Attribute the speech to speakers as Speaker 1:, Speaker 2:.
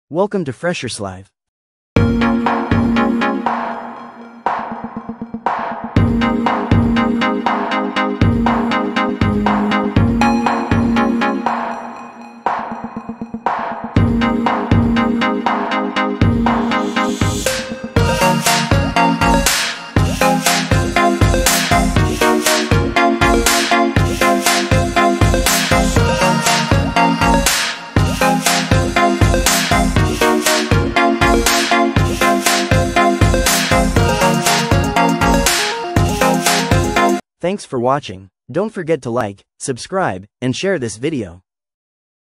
Speaker 1: Welcome to Freshers Live. Thanks for watching. Don't forget to like, subscribe, and share this video.